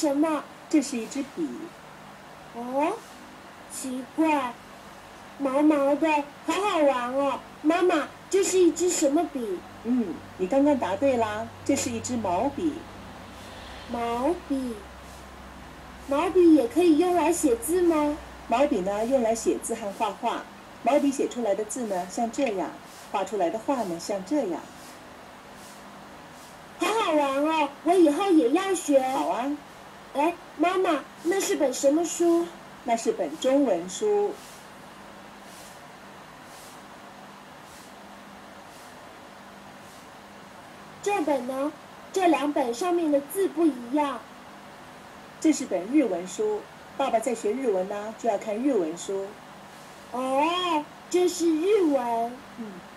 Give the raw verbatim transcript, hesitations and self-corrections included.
什么？ 这是一支笔。 哦，奇怪，毛毛的，好好玩哦。妈妈，这是一支什么笔？ 嗯，你刚刚答对啦，这是一支毛笔。 毛笔，毛笔也可以用来写字吗？ 毛笔呢，用来写字和画画。毛笔写出来的字呢，像这样；画出来的画呢，像这样。 好好玩哦，我以后也要学。 好啊。 哎，妈妈，那是本什么书？ 那是本中文书。 这本呢？这两本上面的字不一样。 这是本日文书，爸爸在学日文呢，就要看日文书。 哦，这是日文。 嗯。